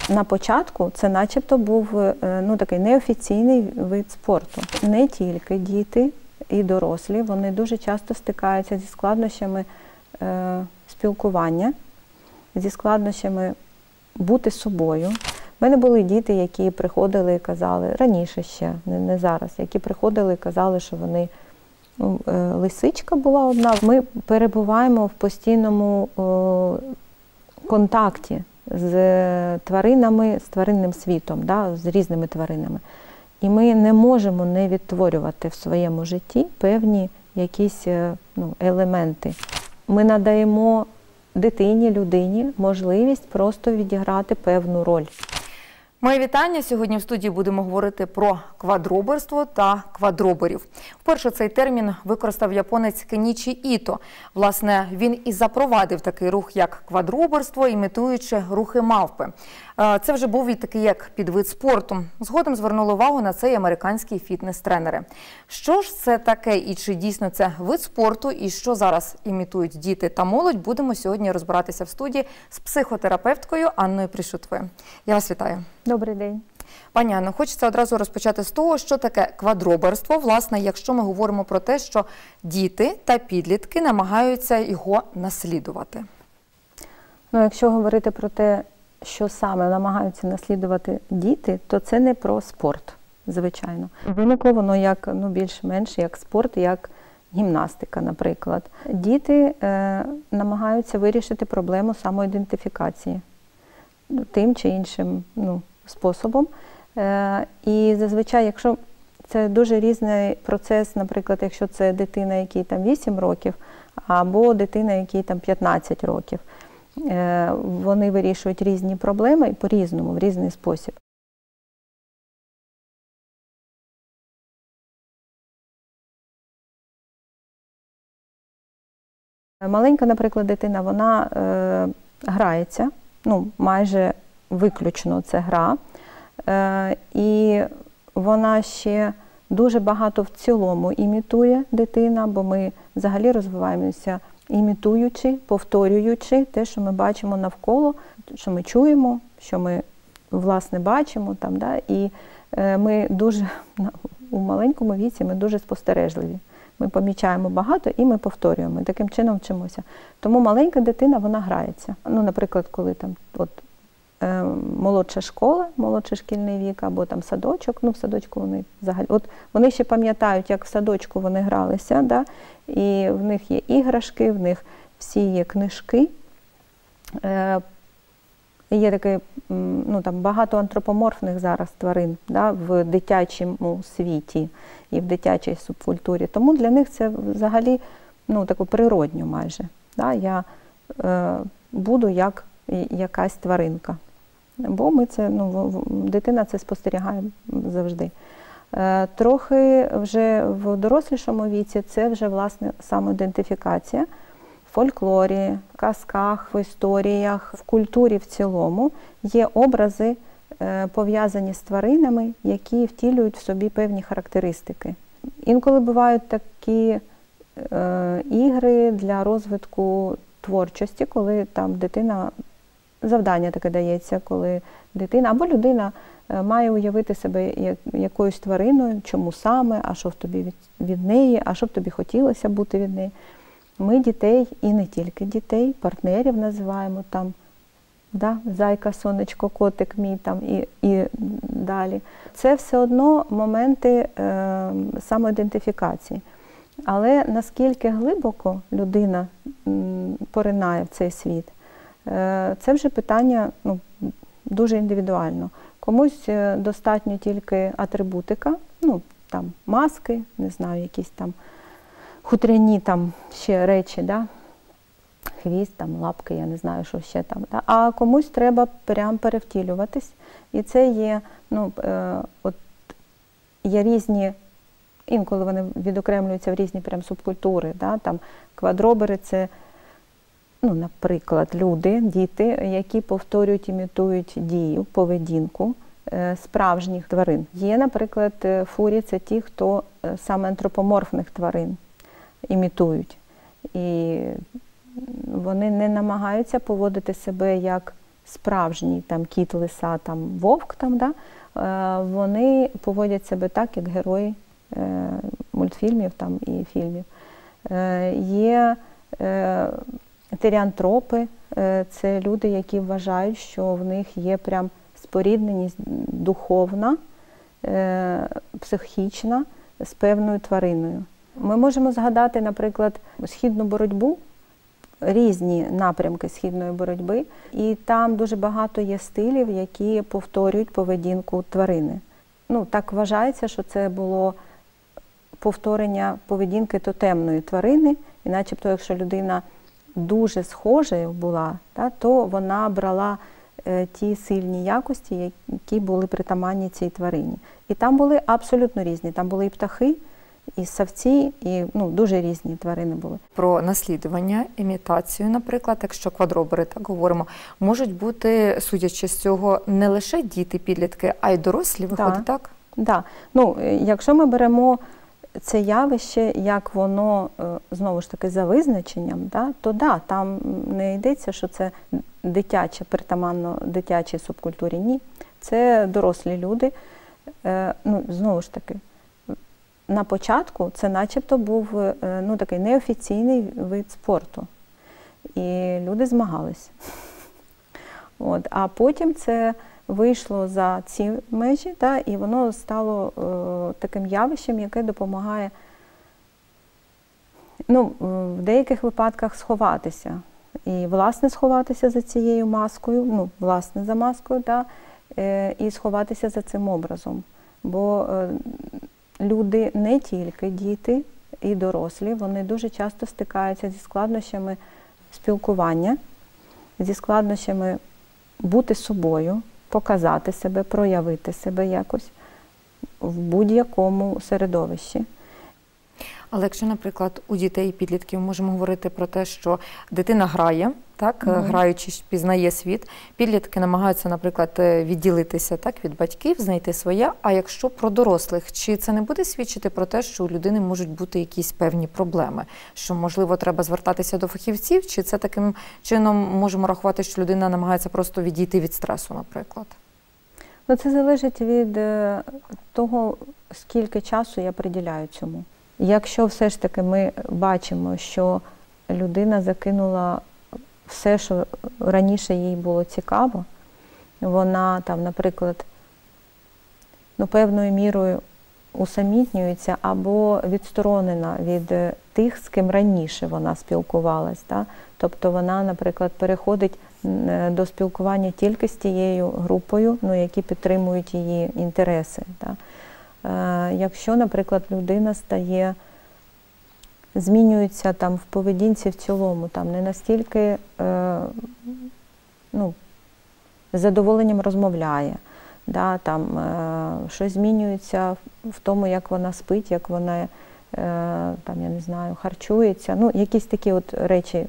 на початку це начебто був такий неофіційний вид спорту. Не тільки діти і дорослі, вони дуже часто стикаються зі складнощами спілкування, зі складнощами бути собою. У мене були діти, які приходили і казали, раніше ще, не зараз, які приходили і казали, що вони, лисичка була одна. Ми перебуваємо в постійному контакті з тваринами, з тваринним світом, з різними тваринами. І ми не можемо не відтворювати в своєму житті певні якісь елементи. Ми надаємо дитині, людині можливість просто відіграти певну роль. Моє вітання. Сьогодні в студії будемо говорити про квадроберство та квадроберів. Вперше цей термін використав японець Кенічі Іто. Власне, він і запровадив такий рух, як квадроберство, імітуючи рухи мавпи. Це вже був і такий як підвид спорту. Згодом звернули увагу на це і американські фітнес-тренери. Що ж це таке і чи дійсно це вид спорту, і що зараз імітують діти та молодь, будемо сьогодні розбиратися в студії з психотерапевткою Анною Пришутовою. Я вас вітаю. Добрий день. Пані Анно, хочеться одразу розпочати з того, що таке квадроберство, власне, якщо ми говоримо про те, що діти та підлітки намагаються його наслідувати. Якщо говорити про те, що саме намагаються наслідувати діти, то це не про спорт, звичайно. Виникло воно як, більш-менш як спорт, як гімнастика, наприклад. Діти намагаються вирішити проблему самоідентифікації тим чи іншим способом. І зазвичай, якщо це дуже різний процес, наприклад, якщо це дитина, якій там 8 років, або дитина, якій там 15 років, вони вирішують різні проблеми по-різному, в різний спосіб. Маленька, наприклад, дитина, вона грається, майже виключно це гра, і вона ще дуже багато в цілому імітує дитина, бо ми взагалі розвиваємося імітуючи, повторюючи те, що ми бачимо навколо, що ми чуємо, що ми, власне, бачимо. І ми дуже, у маленькому віці ми дуже спостережливі. Ми помічаємо багато і ми повторюємо. Таким чином вчимося. Тому маленька дитина, вона грається. Наприклад, коли молодша школа, молодший шкільний вік, або садочок, в садочку вони взагалі, вони ще пам'ятають, як в садочку вони гралися, і в них є іграшки, в них всі є книжки. Є таке, багато антропоморфних зараз тварин в дитячому світі і в дитячій субкультурі. Тому для них це взагалі таке природньо майже. Я буду як якась тваринка. Бо ми це, дитина це спостерігає завжди. Трохи вже в дорослішому віці це вже, власне, самоідентифікація. В фольклорі, в казках, в історіях, в культурі в цілому є образи, пов'язані з тваринами, які втілюють в собі певні характеристики. Інколи бувають такі ігри для розвитку творчості, коли дитина, завдання таке дається, коли дитина або людина має уявити себе якоюсь твариною, чому саме, а що в тобі від неї, а що б тобі хотілося бути від неї. Ми дітей, і не тільки дітей, партнерів називаємо зайка, сонечко, котик мій і далі. Це все одно моменти самоідентифікації. Але наскільки глибоко людина поринає в цей світ, це вже питання дуже індивідуально. Комусь достатньо тільки атрибутика, маски, не знаю, якісь хутряні ще речі, хвіст, лапки, я не знаю, що ще там. А комусь треба прям перевтілюватись. І це є, є різні, інколи вони відокремлюються в різні прям субкультури. Квадробери – це, наприклад, люди, діти, які повторюють, імітують дію, поведінку справжніх тварин. Є, наприклад, фурі – це ті, хто саме антропоморфних тварин імітують. І вони не намагаються поводити себе як справжній там кіт, лиса, там вовк, там, да, вони поводять себе так, як герої мультфільмів там і фільмів. Є теріантропи, це люди, які вважають, що в них є прям спорідненість духовна, психічна з певною твариною. Ми можемо згадати, наприклад, східну боротьбу, різні напрямки східної боротьби, і там дуже багато є стилів, які повторюють поведінку тварини. Ну, так вважається, що це було повторення поведінки тотемної тварини, і начебто, якщо людина дуже схожою була, то вона брала ті сильні якості, які були притаманні цій тварині. І там були абсолютно різні. Там були і птахи, і савці, і дуже різні тварини були. Про наслідування, імітацію, наприклад, якщо квадробери, так говоримо, можуть бути, судячи з цього, не лише діти, підлітки, а й дорослі, виходить, так? Так. Якщо ми беремо це явище, як воно, знову ж таки, за визначенням, то там не йдеться, що це дитяче, притаманно дитячій субкультурі. Ні, це дорослі люди. Знову ж таки, на початку це начебто був такий неофіційний вид спорту. І люди змагались. А потім це вийшло за ці межі, і воно стало таким явищем, яке допомагає в деяких випадках сховатися. І, власне, сховатися за цією маскою, власне, за маскою, і сховатися за цим образом. Бо люди, не тільки діти і дорослі, вони дуже часто стикаються зі складнощами спілкування, зі складнощами бути собою, показати себе, проявити себе якось в будь-якому середовищі. Але якщо, наприклад, у дітей і підлітків можемо говорити про те, що дитина грає, граючи, пізнає світ, підлітки намагаються, наприклад, відділитися від батьків, знайти своє, а якщо про дорослих, чи це не буде свідчити про те, що у людини можуть бути якісь певні проблеми, що, можливо, треба звертатися до фахівців, чи це таким чином можемо рахувати, що людина намагається просто відійти від стресу, наприклад? Це залежить від того, скільки часу я приділяю цьому. Якщо все ж таки ми бачимо, що людина закинула все, що раніше їй було цікаво, вона там, наприклад, певною мірою усамітнюється або відсторонена від тих, з ким раніше вона спілкувалась. Тобто вона, наприклад, переходить до спілкування тільки з тією групою, які підтримують її інтереси. Якщо, наприклад, людина змінюється в поведінці в цілому, не настільки з задоволенням розмовляє, щось змінюється в тому, як вона спить, як вона, я не знаю, харчується, якісь такі речі,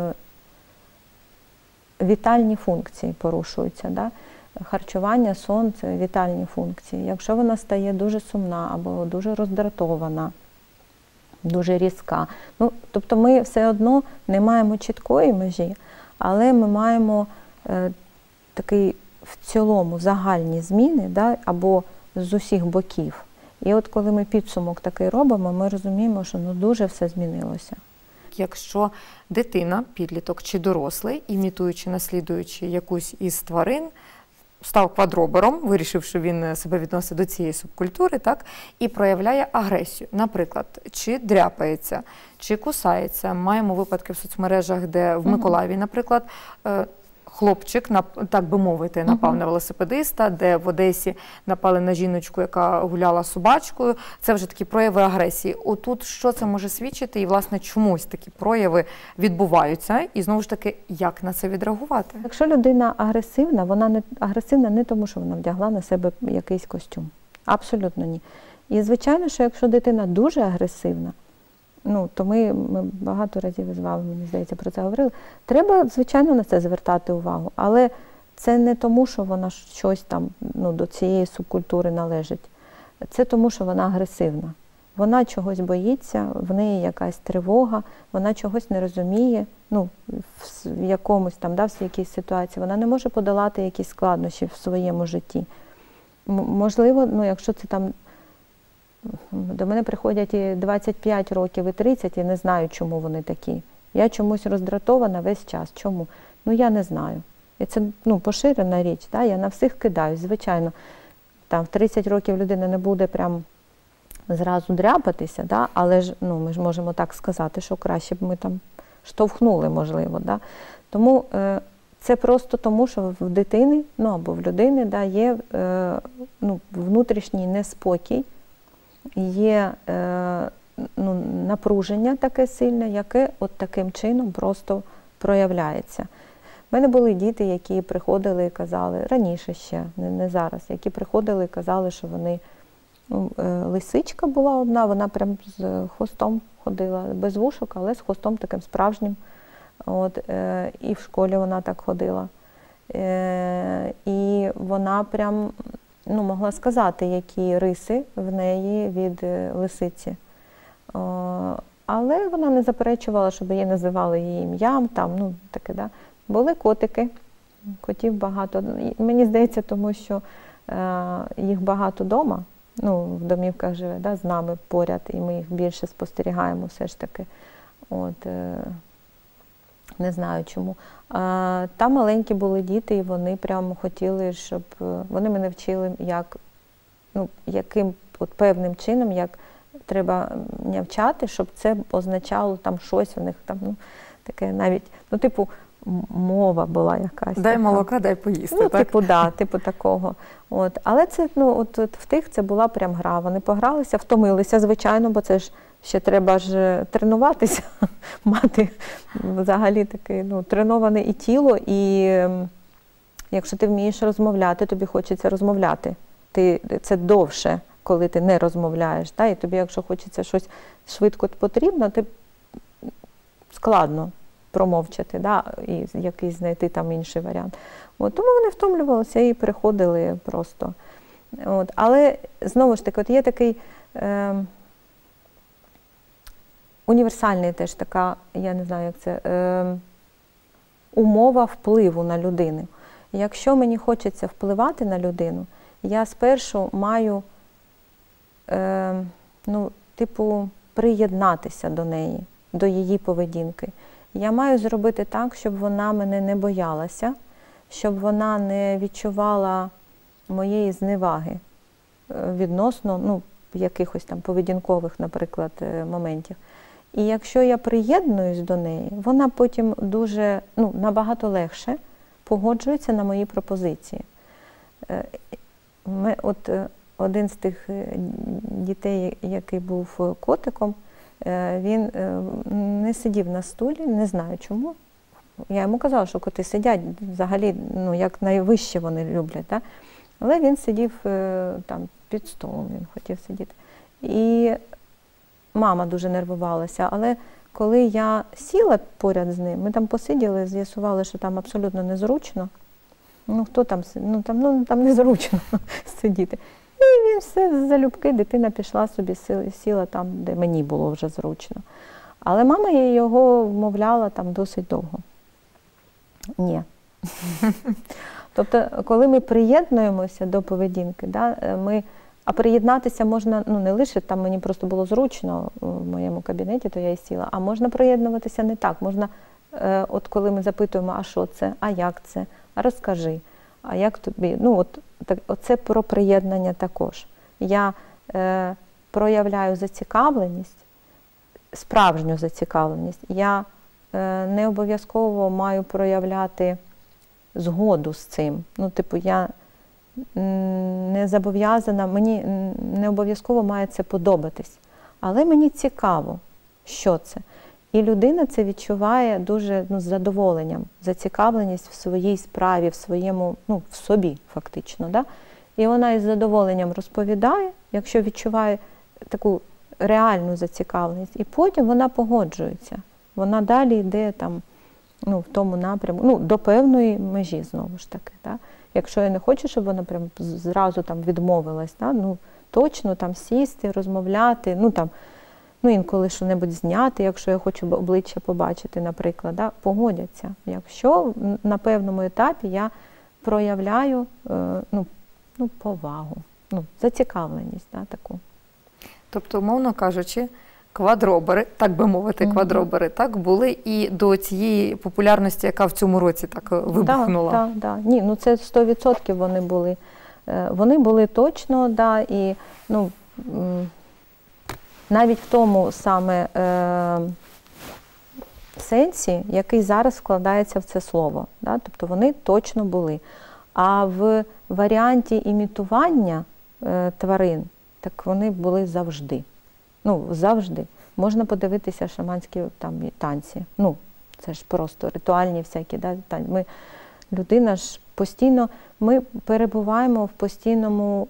вітальні функції порушуються. Харчування, сон – це вітальні функції. Якщо вона стає дуже сумна або дуже роздратована, дуже різка. Тобто ми все одно не маємо чіткої межі, але ми маємо такий в цілому загальні зміни, або з усіх боків. І от коли ми підсумок такий робимо, ми розуміємо, що дуже все змінилося. Якщо дитина, підліток чи дорослий, імітуючи, наслідуючи якусь із тварин, став квадробером, вирішив, що він себе відносить до цієї субкультури, і проявляє агресію. Наприклад, чи дряпається, чи кусається. Маємо випадки в соцмережах, де в Миколаєві, наприклад, хлопчик, так би мовити, напав на велосипедиста, де в Одесі напали на жіночку, яка гуляла з собачкою. Це вже такі прояви агресії. Отут що це може свідчити? І, власне, чомусь такі прояви відбуваються. І, знову ж таки, як на це відреагувати? Якщо людина агресивна, вона не агресивна не тому, що вона вдягла на себе якийсь костюм. Абсолютно ні. І, звичайно, що якщо дитина дуже агресивна, то ми багато разів з вами, мені здається, про це говорили. Треба, звичайно, на це звертати увагу. Але це не тому, що вона щось там до цієї субкультури належить. Це тому, що вона агресивна. вона чогось боїться, в неї якась тривога, вона чогось не розуміє, ну, в якомусь там, да, в якійсь ситуації, вона не може подолати якісь складнощі в своєму житті. Можливо, ну, якщо це там, до мене приходять і 25 років, і 30, і не знаю, чому вони такі. Я чомусь роздратована весь час. Чому? Ну, я не знаю. І це, ну, поширена річ, да? Я на всіх кидаюсь, звичайно. Там в 30 років людина не буде прям зразу дряпатися, да? Але ж, ну, ми ж можемо так сказати, що краще б ми там штовхнули, можливо. Да? Тому це просто тому, що в дитини, ну, або в людини, да, є ну, внутрішній неспокій, є ну, напруження таке сильне, яке от таким чином просто проявляється. У мене були діти, які приходили і казали, раніше ще, не зараз, які приходили і казали, що вони, ну, лисичка була одна, вона прям з хвостом ходила, без вушок, але з хвостом таким справжнім. От, і в школі вона так ходила. І вона прям, ну, могла сказати, які риси в неї від лисиці. Але вона не заперечувала, щоб її називали її ім'ям, там, ну, таке, да. Були котики, котів багато. Мені здається, тому що їх багато вдома, ну, в домівках живе, да, з нами поряд, і ми їх більше спостерігаємо все ж таки. От, не знаю чому. Там маленькі були діти, і вони прямо хотіли, щоб... Вони мене вчили, як, ну, яким от певним чином, як треба нявчати, щоб це означало там щось у них там, ну, таке навіть, ну, типу, мова була якась. Дай така. молока, дай поїсти, Ну, так? типу, да, типу такого. От. Але це, ну, от в тих це була прям гра. Вони погралися, втомилися, звичайно, бо це ж ще треба ж тренуватися, мати взагалі таке, ну, треноване і тіло, і якщо ти вмієш розмовляти, тобі хочеться розмовляти. Це довше, коли ти не розмовляєш. Та? І тобі, якщо хочеться щось швидко потрібно, ти складно промовчати, да? І якийсь знайти там інший варіант. От, тому вони втомлювалися і приходили просто. От. Але, знову ж таки, от є такий універсальний теж така, я не знаю, як це, умова впливу на людину. Якщо мені хочеться впливати на людину, я спершу маю, ну, типу, приєднатися до неї, до її поведінки. Я маю зробити так, щоб вона мене не боялася, щоб вона не відчувала моєї зневаги відносно, ну, якихось там поведінкових, наприклад, моментів. І якщо я приєднуюсь до неї, вона потім дуже, ну, набагато легше погоджується на мої пропозиції. От один з тих дітей, який був котиком, він не сидів на стулі, не знаю чому. Я йому казала, що коти сидять, взагалі, ну, як найвище вони люблять. Да? Але він сидів там під столом, він хотів сидіти. І мама дуже нервувалася, але коли я сіла поряд з ним, ми там посиділи, з'ясували, що там абсолютно незручно. Ну, хто там, там незручно сидіти. І він все залюбки, дитина пішла собі, сіла там, де мені було вже зручно. Але мама його вмовляла там досить довго. Ні. Тобто, коли ми приєднуємося до поведінки, да, а приєднатися можна, ну, не лише там мені просто було зручно в моєму кабінеті, то я і сіла, а можна приєднуватися не так. Можна, от коли ми запитуємо, а що це, а як це, а розкажи, а як тобі, ну, от, так, оце про приєднання також. Я проявляю зацікавленість, справжню зацікавленість. Я не обов'язково маю проявляти згоду з цим. Ну, типу, я не зобов'язана, мені не обов'язково має це подобатись. Але мені цікаво, що це. І людина це відчуває дуже, ну, з задоволенням, зацікавленість в своїй справі, в своєму, ну, в собі фактично. Да? І вона із задоволенням розповідає, якщо відчуває таку реальну зацікавленість. І потім вона погоджується. Вона далі йде там, ну, в тому напрямку, ну, до певної межі, знову ж таки. Да? Якщо я не хочу, щоб вона прям зразу там відмовилась, да? Ну, точно там сісти, розмовляти, інколи що-небудь зняти, якщо я хочу обличчя побачити, наприклад, да, погодяться. Якщо на певному етапі я проявляю повагу, зацікавленість, да, таку. Тобто, умовно кажучи, квадробери, так би мовити, квадробери, так, були і до цієї популярності, яка в цьому році так вибухнула. Так. Ні, це 100% вони були. Вони були точно, да, і навіть в тому саме сенсі, який зараз вкладається в це слово. Да? Тобто вони точно були. А в варіанті імітування тварин, так вони були завжди. Завжди. Можна подивитися шаманські танці. Це ж просто ритуальні всякі, да, танці. Людина ж постійно, ми перебуваємо в постійному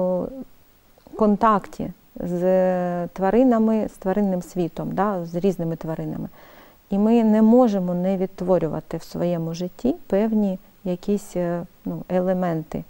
контакті з тваринами, з тваринним світом, да, з різними тваринами. І ми не можемо не відтворювати в своєму житті певні якісь елементи.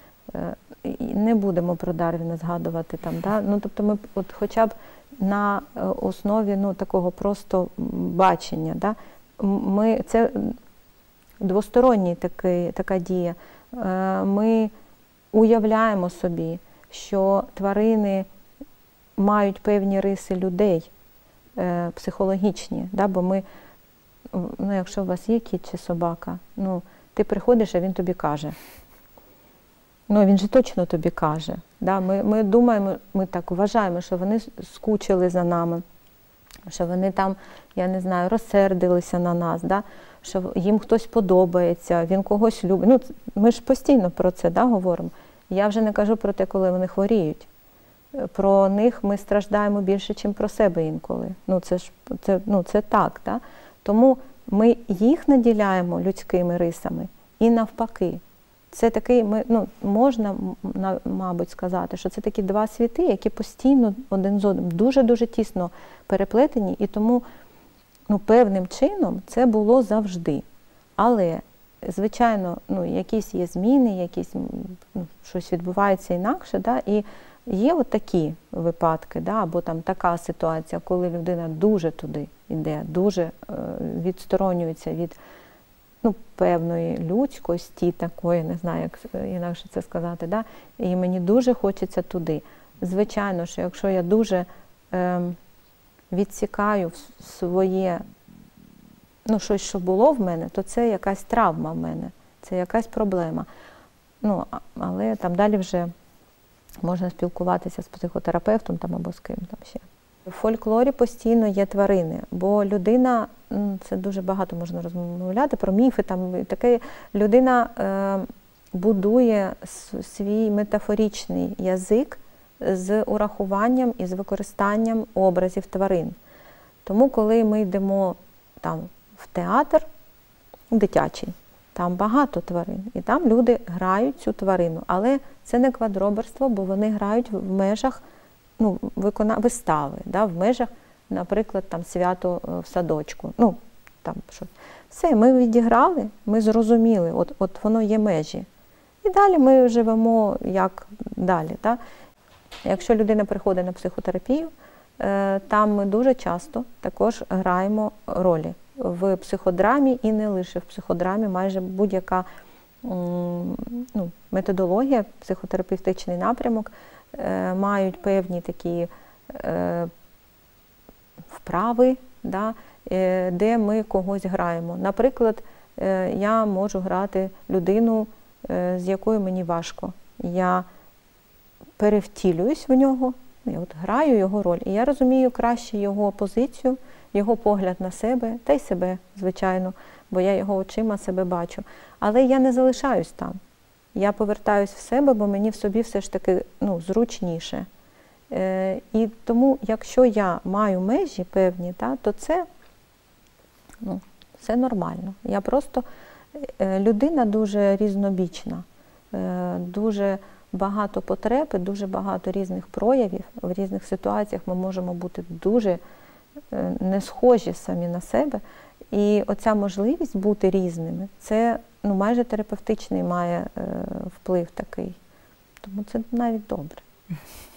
І не будемо про Дарвіна згадувати там, да? Тобто ми хоча б на основі такого просто бачення, да? Це двостороння така дія. Ми уявляємо собі, що тварини мають певні риси людей, психологічні, да? Бо ми, якщо у вас є кіт чи собака, ти приходиш, а він тобі каже. Він же точно тобі каже. Да? Ми думаємо, ми так вважаємо, що вони скучили за нами, що вони там, я не знаю, розсердилися на нас, да? Що їм хтось подобається, він когось любить. Ми ж постійно про це, да, говоримо. Я вже не кажу про те, коли вони хворіють. Про них ми страждаємо більше, ніж про себе інколи. Це так. Да? Тому ми їх наділяємо людськими рисами і навпаки. Це такий, можна, мабуть, сказати, що це такі два світи, які постійно один з одним дуже-дуже тісно переплетені, і тому певним чином це було завжди. Але, звичайно, якісь є зміни, якісь, щось відбувається інакше, да, і є от такі випадки, да, або там така ситуація, коли людина дуже туди йде, дуже відсторонюється від певної людськості такої, не знаю, як інакше це сказати, да? І мені дуже хочеться туди. Звичайно, що якщо я дуже відсікаю своє, щось, що було в мене, то це якась травма в мене, це якась проблема. Але там далі вже можна спілкуватися з психотерапевтом там, або з ким там ще. В фольклорі постійно є тварини, бо людина, це дуже багато можна розмовляти про міфи, там таке, людина будує свій метафоричний язик з урахуванням і з використанням образів тварин. Тому, коли ми йдемо там в театр дитячий, там багато тварин, і там люди грають цю тварину, але це не квадроберство, бо вони грають в межах вистави, да, в межах, наприклад, там свято в садочку. Все, ми відіграли, ми зрозуміли, от воно є межі. І далі ми живемо як далі. Да? Якщо людина приходить на психотерапію, там ми дуже часто також граємо ролі. В психодрамі і не лише в психодрамі, майже будь-яка методологія, психотерапевтичний напрямок, мають певні такі вправи, да, де ми когось граємо. Наприклад, я можу грати людину, з якою мені важко. Я перевтілююсь в нього, я граю його роль, і я розумію краще його позицію, його погляд на себе, та й себе, звичайно, бо я його очима себе бачу. Але я не залишаюсь там. Я повертаюсь в себе, бо мені в собі все ж таки зручніше. І тому, якщо я маю межі певні, то це нормально. Я просто людина дуже різнобічна, дуже багато потреб, дуже багато різних проявів. В різних ситуаціях ми можемо бути дуже не схожі самі на себе. І оця можливість бути різними, це майже терапевтичний має вплив такий. Тому це навіть добре.